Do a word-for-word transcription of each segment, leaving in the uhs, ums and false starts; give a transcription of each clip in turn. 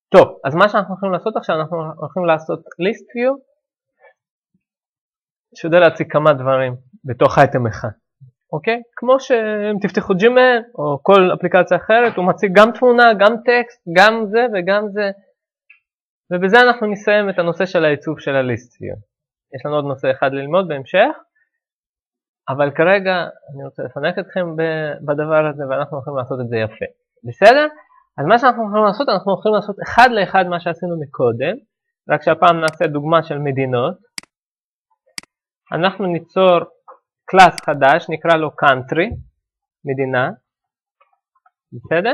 טוב, אז מה שאנחנו הולכים לעשות עכשיו, אנחנו הולכים לעשות list view, שיודע להציג כמה דברים בתוך אייטם אחד. אוקיי? כמו שאם תפתחו ג'ימייל או כל אפליקציה אחרת, הוא מציג גם תמונה, גם טקסט, גם זה וגם זה. ובזה אנחנו נסיים את הנושא של העיצוב של ה-list view. יש לנו עוד נושא אחד ללמוד בהמשך, אבל כרגע אני רוצה לפנק אתכם בדבר הזה, ואנחנו הולכים לעשות את זה יפה. בסדר? אז מה שאנחנו הולכים לעשות, אנחנו הולכים לעשות אחד לאחד מה שעשינו מקודם, רק שהפעם נעשה דוגמה של מדינות. אנחנו ניצור קלאס חדש, נקרא לו country, מדינה. בסדר?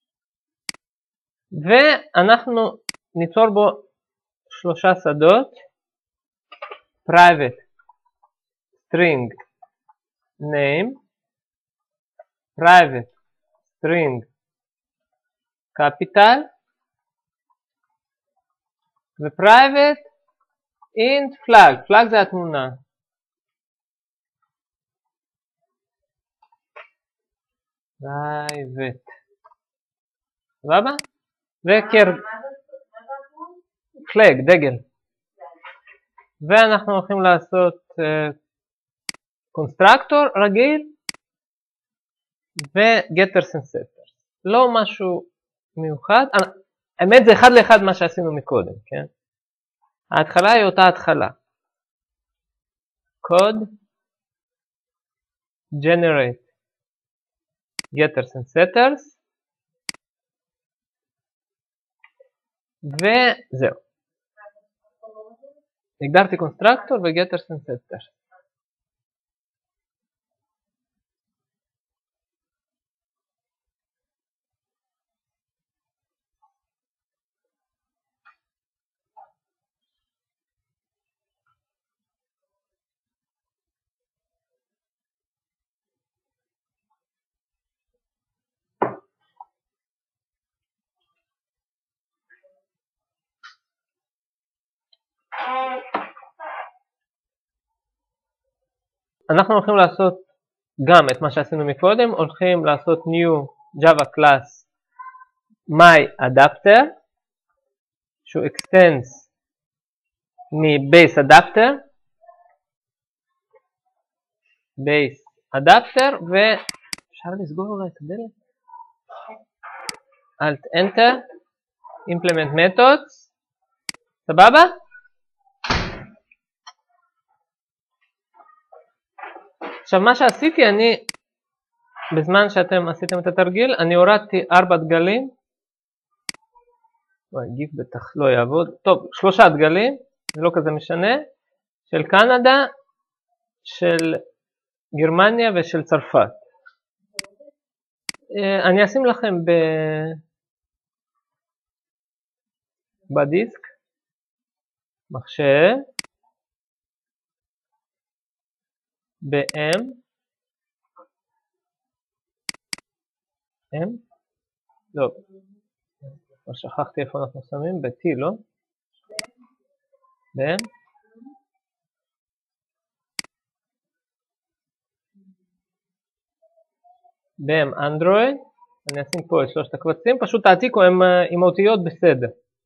ואנחנו ניצור בו שלושה שדות, private string name, private string capital, ו-private int flag, flag זה התמונה. private. סבבה? וקר... flag, דגל. ואנחנו הולכים לעשות קונסטרקטור uh, רגיל ו-getters and setters. לא משהו מיוחד. האמת זה אחד לאחד מה שעשינו מקודם, כן? ההתחלה היא אותה התחלה. code generate getters and setters וזהו. הגדרתי קונסטרקטור ו-getters and setters. אנחנו הולכים לעשות גם את מה שעשינו מקודם, הולכים לעשות new java class my adapter, שהוא extends מ-base adapter, base adapter, ואפשר לסגור אולי את הדלת? alt enter, implement methods, סבבה? עכשיו מה שעשיתי, אני, בזמן שאתם עשיתם את התרגיל, אני הורדתי ארבע דגלים, וואי, גיף בטח לא יעבוד, טוב, שלושה דגלים, זה לא כזה משנה, של קנדה, של גרמניה ושל צרפת. אני אשים לכם ב... בדיסק, מחשב, ב-M, M, לא, כבר שכחתי איפה אנחנו שמים, ב-T, לא? ב-M, ב-M אנדרואיד, אני אשים פה את שלושת הקבצים, פשוט תעתיקו הם עם אותיות בסדר,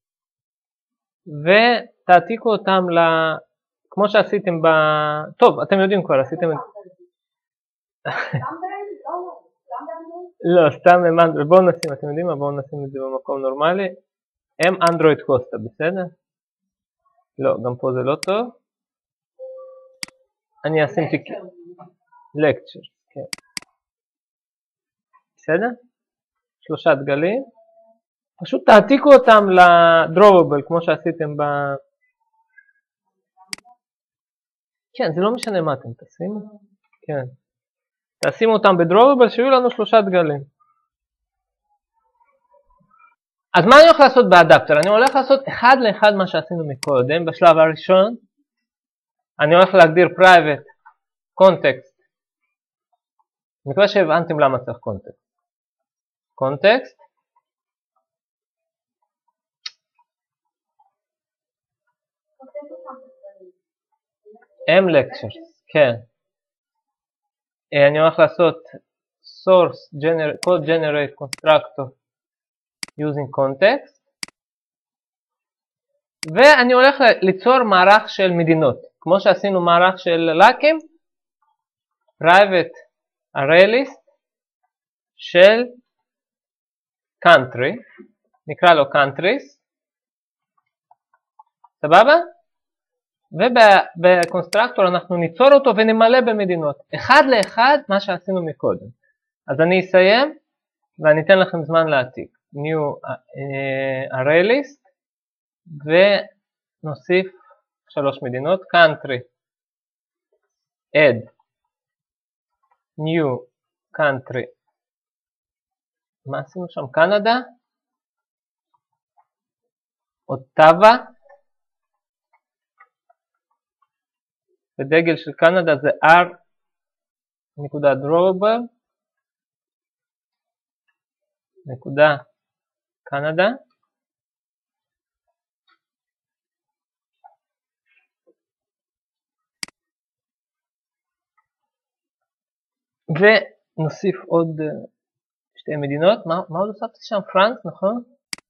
ותעתיקו אותם ל... כמו שעשיתם ב... טוב, אתם יודעים כבר, עשיתם את... לא, סתם הם אנדרואיד, בואו נשים, אתם יודעים מה? בואו נשים את זה במקום נורמלי. הם אנדרואיד קוסטה, בסדר? לא, גם פה זה לא טוב. אני אשים תיק... לקצ'ר, כן. בסדר? שלושה דגלים. פשוט תעתיקו אותם לדרובבל, כמו שעשיתם ב... כן, זה לא משנה מה אתם תשימו. כן. תשימו אותם בדרובבל, שיהיו לנו שלושה דגלים. אז מה אני הולך לעשות באדפטר? אני הולך לעשות אחד לאחד מה שעשינו מקודם. בשלב הראשון, אני הולך להגדיר private context. אני מקווה שהבנתם למה צריך context. context. M lectures, כן. אני הולך לעשות source generate, code generate constructor using context. ואני הולך ליצור מערך של מדינות, כמו שעשינו מערך של לקים, private array list של country, נקרא לו countries, סבבה? ובקונסטרקטור אנחנו ניצור אותו ונמלא במדינות, אחד לאחד מה שעשינו מקודם. אז אני אסיים ואני אתן לכם זמן להעתיק. new uh, array list ונוסיף שלוש מדינות, country, add, new country, מה עשינו שם? קנדה, אוטאווה, ודגל של קנדה זה R נקודה drawable נקודה קנדה, ונוסיף עוד שתי מדינות. מה, מה עוד הוספתי שם? פרנס, נכון?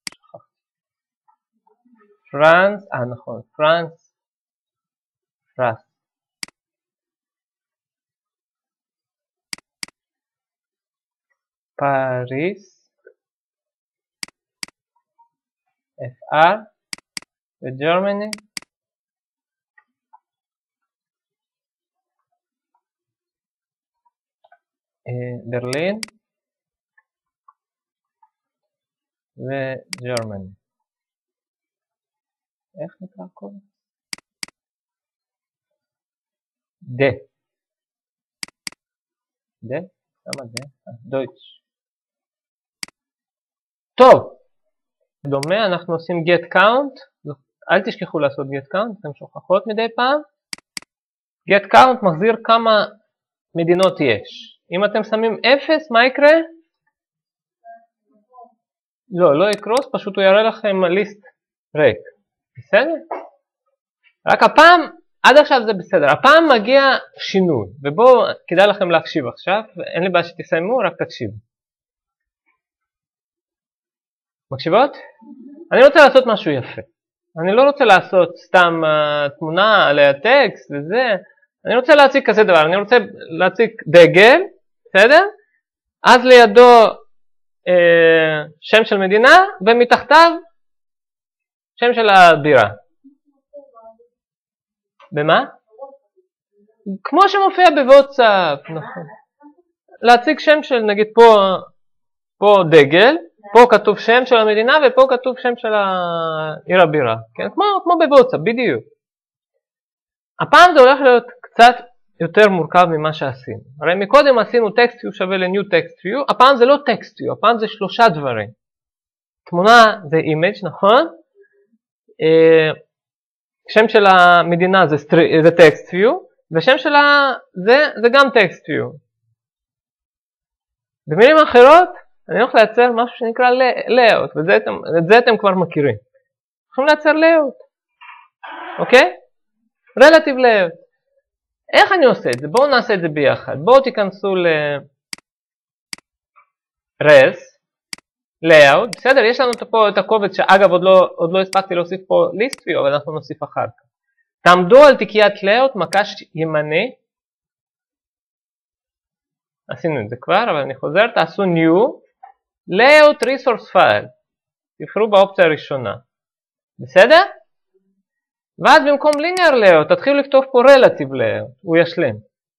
פרנס, אה נכון, פרנס, פרס. פריס, F R, וגרמני, ברלין, וגרמני. איך נקרא הכל? ד. ד? למה ד? דויטש. טוב. דומה, אנחנו עושים get count. אל תשכחו לעשות get count, אתם שוכחות מדי פעם. get count מחזיר כמה מדינות יש. אם אתם שמים אפס, מה יקרה? לא, לא יקרוס, פשוט הוא יראה לכם ליסט ריק. בסדר? רק הפעם, עד עכשיו זה בסדר. הפעם מגיע שינוי, ובואו כדאי לכם להקשיב עכשיו, אין לי בעיה שתסיימו, רק תקשיבו. מקשיבות? אני רוצה לעשות משהו יפה. אני לא רוצה לעשות סתם uh, תמונה עליה טקסט וזה. אני רוצה להציג כזה דבר. אני רוצה להציג דגל, בסדר? אז לידו uh, שם של מדינה, ומתחתיו שם של הבירה. במה? כמו שמופיע בוואטסאפ, נכון. להציג שם של, נגיד פה, פה דגל, פה כתוב שם של המדינה ופה כתוב שם של העיר הבירה, כן? כמו, כמו בוואטסאפ, בדיוק. הפעם זה הולך להיות קצת יותר מורכב ממה שעשינו. הרי מקודם עשינו text view שווה ל-new text view, הפעם זה לא text view, הפעם זה שלושה דברים. תמונה זה image, נכון? שם של המדינה זה, זה text view, ושם של זה, זה גם text view. במילים אחרות, אני הולך לייצר משהו שנקרא layout, ואת זה אתם כבר מכירים. הולכים לייצר layout, אוקיי? relative layout. איך אני עושה את זה? בואו נעשה את זה ביחד. בואו תיכנסו ל-res, layout, בסדר? יש לנו פה את הקובץ שאגב עוד לא, עוד לא הספקתי להוסיף פה list view, אבל אנחנו נוסיף אחר כך. תעמדו על תיקיית layout, מקש ימני, עשינו את זה כבר, אבל אני חוזר, תעשו new, layout resource file, תבחרו באופציה הראשונה, בסדר? ואז במקום linear layout, תתחילו לכתוב פה relative layout, הוא ישלם.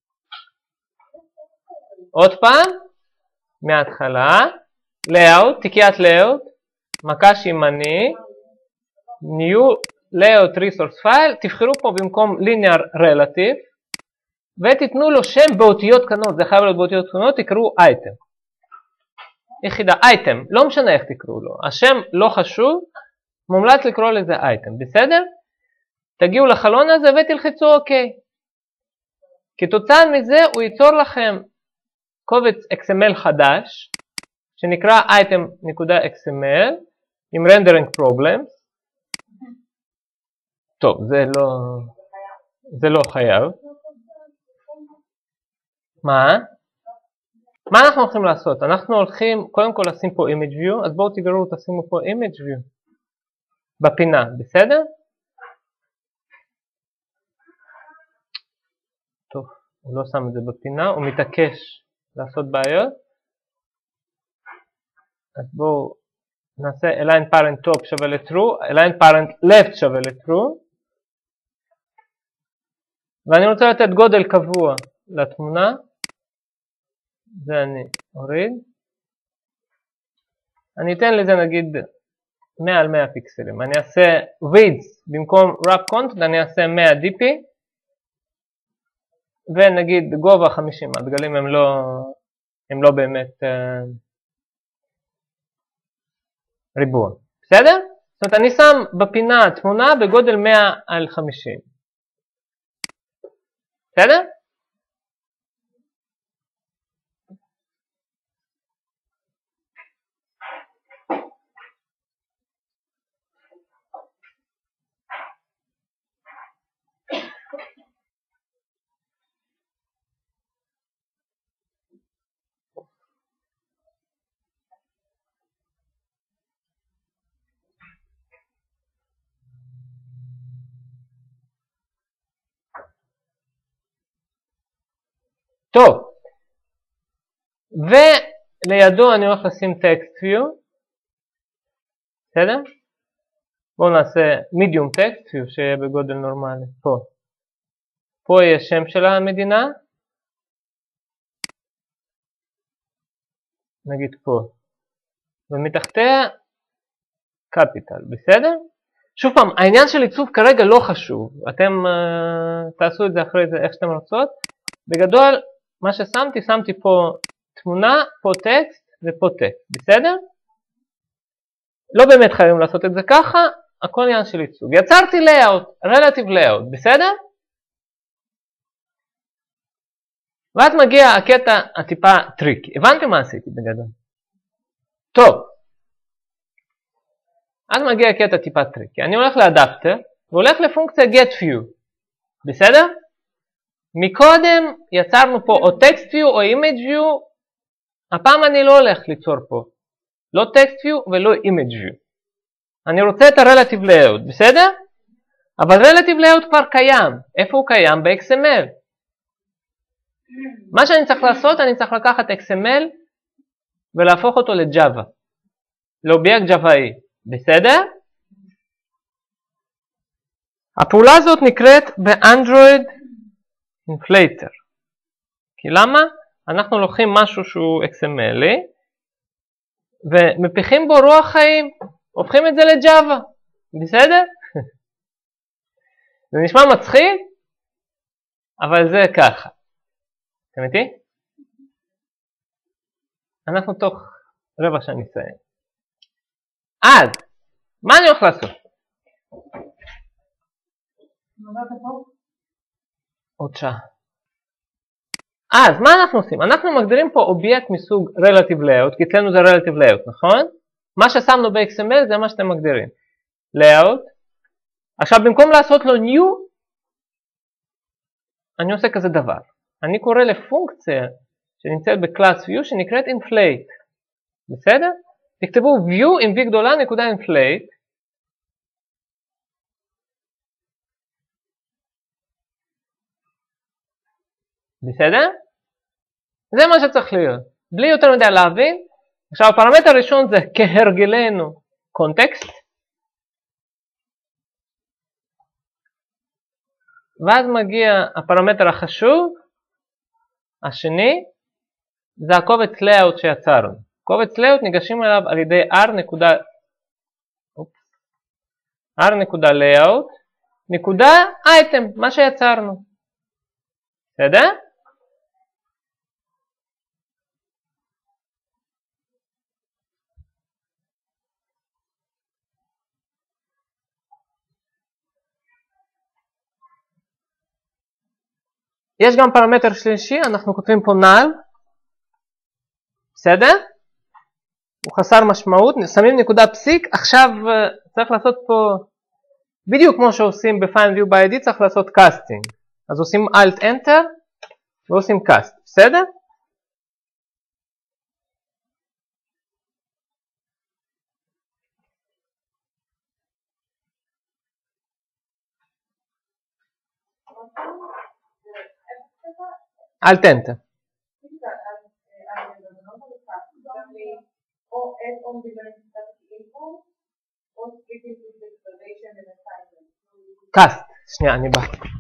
עוד פעם, מההתחלה, layout, תיקיית layout, מקש ימני, new layout resource file, תבחרו פה במקום linear relative, ותיתנו לו שם באותיות קטנות, זה חייב להיות באותיות קטנות, תקראו item. יחידה, item, לא משנה איך תקראו לו, השם לא חשוב, מומלץ לקרוא לזה item, בסדר? תגיעו לחלון הזה ותלחצו OK. כתוצאה מזה הוא ייצור לכם קובץ אקס אם אל חדש, שנקרא item.xml, עם rendering problems. טוב, זה לא, זה לא חייב. מה? מה אנחנו הולכים לעשות? אנחנו הולכים קודם כל לשים פה image view, אז בואו תגרו, תשימו פה image view בפינה, בסדר? טוב, הוא לא שם את זה בפינה, הוא מתעקש לעשות בעיות. אז בואו נעשה align parent top שווה ל-true, align parent left שווה ל-true. ואני רוצה לתת גודל קבוע לתמונה. זה אני אוריד. אני אתן לזה נגיד מאה על מאה פיקסלים. אני אעשה width במקום wrap content, אני אעשה מאה די פי. ונגיד גובה חמישים, הדגלים הם לא, הם לא באמת uh, ריבוע. בסדר? זאת אומרת, אני שם בפינה תמונה בגודל מאה על חמישים. בסדר? טוב, ולידו אני הולך לשים text view, בסדר? בואו נעשה medium text view שיהיה בגודל נורמלי, פה. פה יהיה שם של המדינה, נגיד פה, ומתחתיה capital, בסדר? שוב פעם, העניין של עיצוב כרגע לא חשוב, אתם uh, תעשו את זה אחרי זה איך שאתם רוצות, בגדול, מה ששמתי, שמתי פה תמונה, פה טקסט ופה טקסט, בסדר? לא באמת חייבים לעשות את זה ככה, הכל עניין של עיצוב. יצרתי layout, relative layout, בסדר? ואז מגיע הקטע הטיפה טריקי. הבנתם מה עשיתי בגדול? טוב. אז מגיע הקטע טיפה טריקי. אני הולך לאדפטר, והולך לפונקציה getView, בסדר? מקודם יצרנו פה או text view או image view, הפעם אני לא הולך ליצור פה, לא text view ולא image view. אני רוצה את ה-relative layout, בסדר? אבל relative layout כבר קיים. איפה הוא קיים? ב-אקס אם אל. מה שאני צריך לעשות, אני צריך לקחת אקס אם אל ולהפוך אותו ל-Java, לאובייקט ג'וואי, בסדר? הפעולה הזאת נקראת ב-Android Inflator. כי למה? אנחנו לוקחים משהו שהוא אקס אם אל ומפיחים בו רוח חיים, הופכים את זה ל-Java, בסדר? זה נשמע מצחיק, אבל זה ככה. אתם איתי? אנחנו תוך רבע שעה נסיים. אז, מה אני הולך לעשות? עוד שעה. אז, מה אנחנו עושים? אנחנו מגדירים פה אובייקט מסוג Relative Layout, כי אצלנו זה Relative Layout, נכון? מה ששמנו ב-אקס אם אל זה מה שאתם מגדירים. Layout. עכשיו, במקום לעשות לו New, אני עושה כזה דבר. אני קורא לפונקציה שנמצאת בקלאס View שנקראת Inflate. בסדר? תכתבו View עם V גדולה נקודה Inflate. בסדר? זה מה שצריך להיות. בלי יותר מדי להבין. עכשיו הפרמטר הראשון זה כהרגלנו קונטקסט. ואז מגיע הפרמטר החשוב. השני זה הקובץ layout שיצרנו. קובץ layout ניגשים אליו על ידי r נקודה r נקודה layout נקודה item, מה שיצרנו. בסדר? יש גם פרמטר שלישי, אנחנו כותבים פה null, בסדר? הוא חסר משמעות, שמים נקודה פסיק, עכשיו צריך לעשות פה, בדיוק כמו שעושים ב-Find View by איי די, צריך לעשות casting. אז עושים Alt Enter ועושים cast, בסדר? Alt Enter. קאסט, שנייה, אני בא.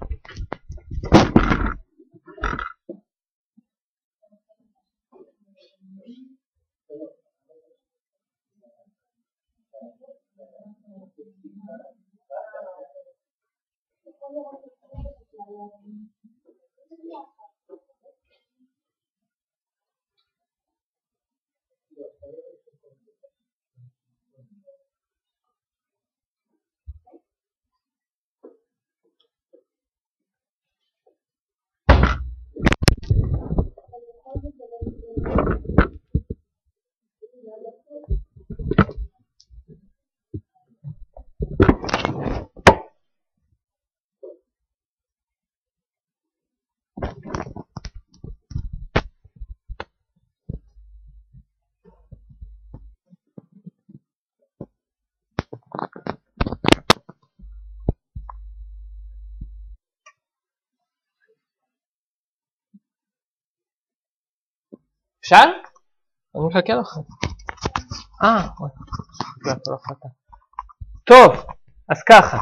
אפשר? אני מחכה לך. אה, לא חטא. טוב, אז ככה.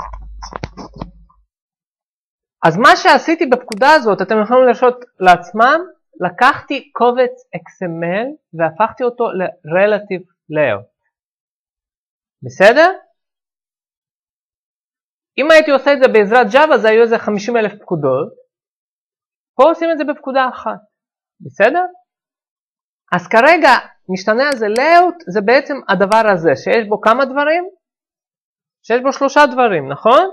אז מה שעשיתי בפקודה הזאת, אתם יכולים לראות לעצמם, לקחתי קובץ אקס אם אל והפכתי אותו ל-Relative Layout. בסדר? אם הייתי עושה את זה בעזרת Java, זה היו איזה חמישים אלף פקודות. פה עושים את זה בפקודה אחת. בסדר? אז כרגע משתנה הזה Layout, זה בעצם הדבר הזה, שיש בו כמה דברים? שיש בו שלושה דברים, נכון?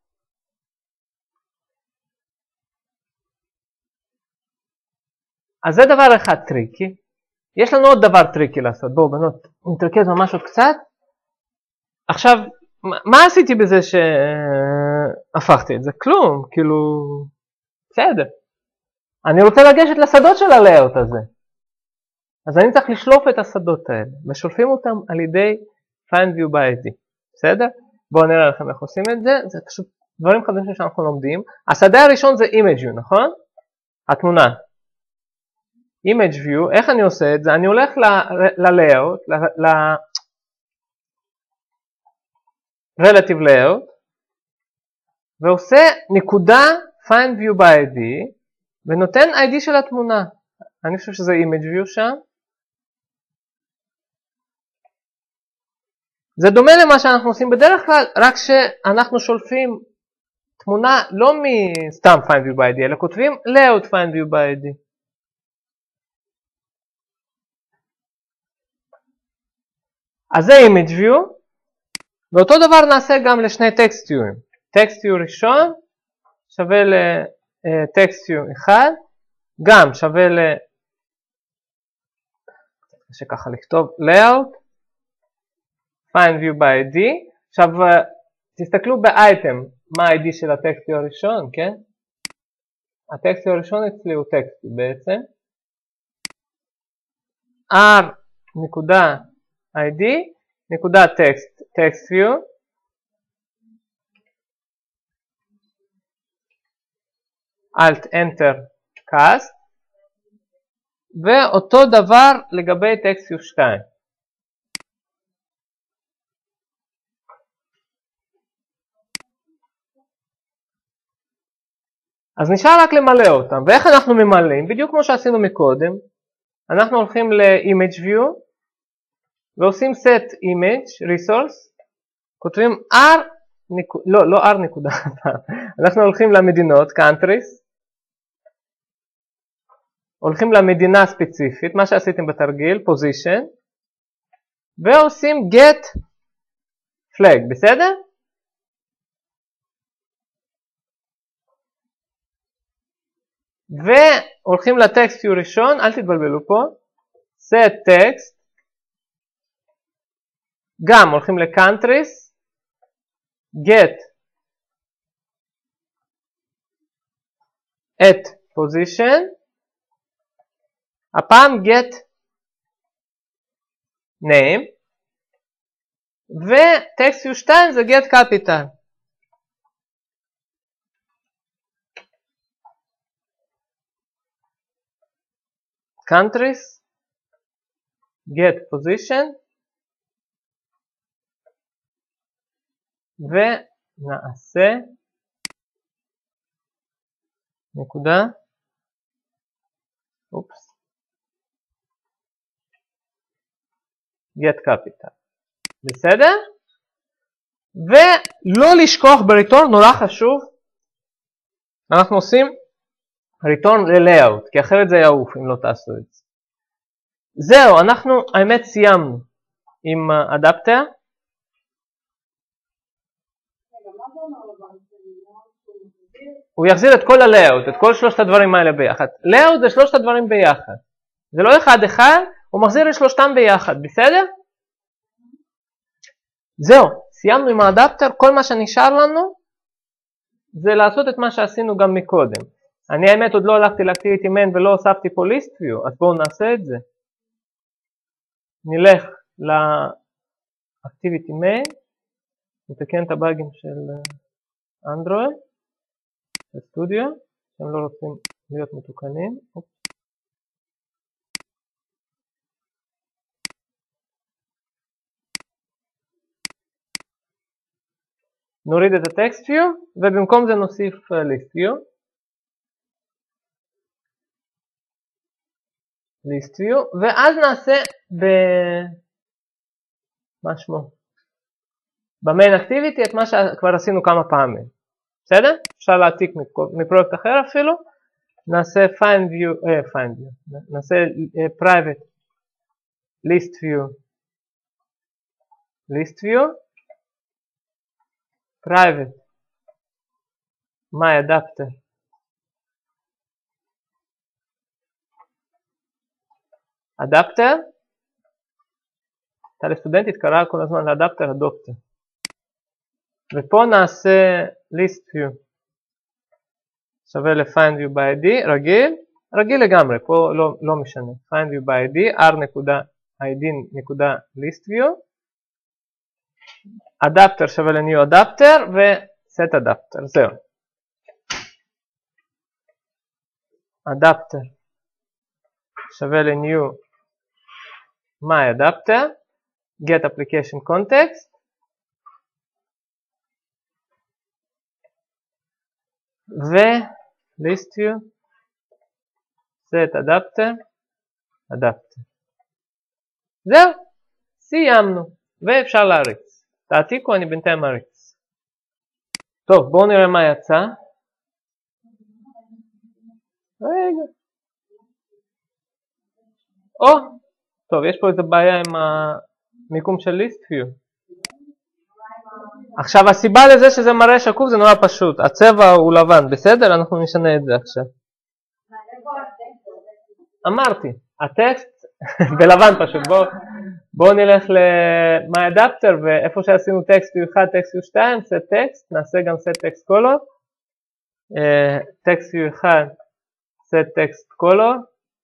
אז זה דבר אחד טריקי. יש לנו עוד דבר טריקי לעשות. בואו בנות, נתרכז ממש עוד קצת. עכשיו, מה עשיתי בזה שהפכתי את זה? כלום, כאילו, בסדר. אני רוצה לגשת לשדות של הלאוט הזה. אז אני צריך לשלוף את השדות האלה, ושולפים אותם על ידי find view by איי די. בסדר? בואו נראה לכם איך עושים את זה. זה פשוט דברים חדשים שאנחנו לומדים. השדה הראשון זה image view, נכון? התמונה. image view, איך אני עושה את זה? אני הולך ל-layout, ל-relative layout, ועושה נקודה find view by איי די, ונותן איי די של התמונה. אני חושב שזה image view שם. זה דומה למה שאנחנו עושים בדרך כלל, רק שאנחנו שולפים תמונה לא מסתם find view by איי די, אלא כותבים layout find view by איי די. אז זה image view, ואותו דבר נעשה גם לשני text view'ים. text view ראשון שווה ל-text view אחד, גם שווה ל... שככה לכתוב layout, find view by איי די. עכשיו תסתכלו באייטם, מה ה-איי די של ה-text view הראשון, כן? ה-text view הראשון אצלי הוא text view בעצם. r נקודה איי די, נקודה text, text view, alt enter cast, ואותו דבר לגבי text view שתיים. אז נשאר רק למלא אותם, ואיך אנחנו ממלאים? בדיוק כמו שעשינו מקודם, אנחנו הולכים ל-image view, ועושים set image resource, כותבים r, לא, לא r נקודה, אנחנו הולכים למדינות, countries, הולכים למדינה ספציפית, מה שעשיתם בתרגיל, position, ועושים get flag, בסדר? והולכים לטקסט view ראשון, אל תתבלבלו פה, set text, גם הולכים ל-countries, get at position, הפעם get name, ו-text view שתיים זה get capital. countries, get position, ונעשה נקודה, אופס, get capital, בסדר? ולא לשכוח בריטורן, נורא חשוב, אנחנו עושים ריטורן ל-layout, כי אחרת זה יעוף אם לא תעשו את זה. זהו, אנחנו האמת סיימנו עם אדפטר. הוא יחזיר את כל ה-layout, את כל שלושת הדברים האלה ביחד. layout זה שלושת הדברים ביחד. זה לא אחד אחד, הוא מחזיר את שלושתם ביחד, בסדר? זהו, סיימנו עם האדפטר, כל מה שנשאר לנו זה לעשות את מה שעשינו גם מקודם. אני האמת עוד לא הלכתי לאקטיביטי מיין ולא הוספתי פה ליסט ויו, אז בואו נעשה את זה. נלך לאקטיביטי מיין, נתקן את הבאגים של אנדרואיד, של סטודיו, שהם לא רוצים להיות מתוקנים. נוריד את הטקסט ויו, ובמקום זה נוסיף ליסט ויו. ליסט ויו, ואז נעשה ב... מה שמו? במיין אקטיביטי את מה שכבר עשינו כמה פעמים. בסדר? אפשר להעתיק מפרויקט אחר אפילו. נעשה find view, אה, find view. נעשה uh, private list view. list view. private my adapter. אדפטר, הייתה לסטודנטית קראה כל הזמן לאדפטר אדופטר. ופה נעשה list view שווה ל-find view by איי די, רגיל, רגיל לגמרי, פה לא, לא משנה. find view by איי די, r.id.list view, אדפטר שווה ל-new adapter ו-set adapter, זהו. אדפטר שווה ל-new my adapter, get application context, ו-list view, set adapter, adapter. זהו, סיימנו, ואפשר להריץ. תעתיקו, אני בינתיים מריץ. טוב, בואו נראה מה יצא. רגע. או, טוב, יש פה איזו בעיה עם המיקום של list view. עכשיו, הסיבה לזה שזה מראה שקוף זה נורא פשוט. הצבע הוא לבן, בסדר? אנחנו נשנה את זה עכשיו. אמרתי, הטקסט בלבן פשוט. בואו בוא נלך ל-my adapter, ואיפה שעשינו טקסט view אחד, טקסט view שתיים, set text, נעשה גם set text color. טקסט view אחד, set text color.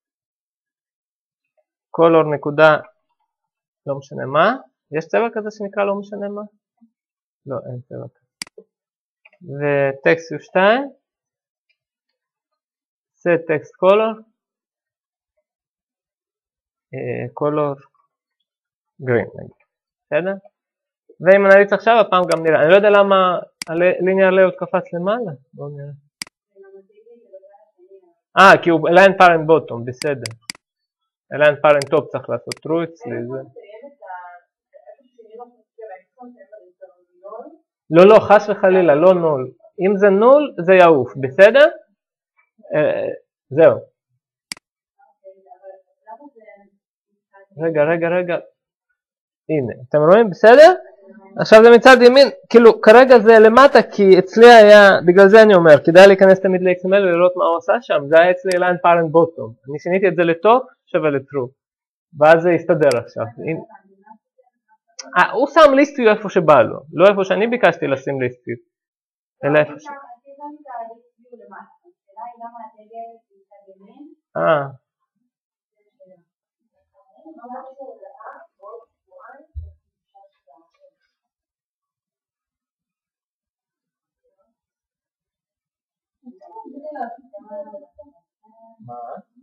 color נקודה, לא משנה מה. יש צבע כזה שנקרא לא משנה מה? לא, אין צבע כזה. וטקסט view שתיים, set text color, color green נגיד, בסדר? ואם נריץ עכשיו הפעם גם נראה, אני לא יודע למה linear layout קפץ למעלה, בואו נראה. אה, כי הוא align parent bottom, בסדר. align parent top צריך לעשות true אצלי, זה. לא, לא, חס וחלילה, לא נול. אם זה נול, זה יעוף, בסדר? זהו. רגע, רגע, רגע. הנה, אתם רואים? בסדר? עכשיו זה מצד ימין, כאילו, כרגע זה למטה, כי אצלי היה, בגלל זה אני אומר, כדאי להיכנס תמיד ל-אקס אם אל ולראות מה הוא עשה שם, זה היה אצלי line parent bottom. אני שיניתי את זה לטופ, שווה לטרו. ואז זה יסתדר עכשיו. הוא שם list view איפה שבא לו, לא איפה שאני ביקשתי לשים list view, אלא איפה ש... אה. מה?